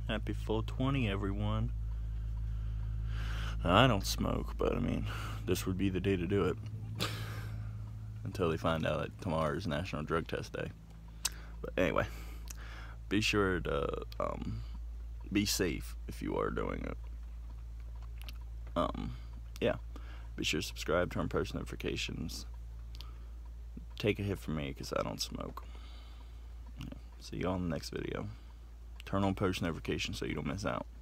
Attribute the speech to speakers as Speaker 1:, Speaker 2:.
Speaker 1: Happy 420, everyone. I don't smoke, but I mean, this would be the day to do it. Until they find out that tomorrow is National Drug Test Day. But anyway, be sure to be safe if you are doing it. Yeah. Be sure to subscribe, turn on post notifications. Take a hit from me because I don't smoke. Yeah. See you all in the next video. Turn on post notifications so you don't miss out.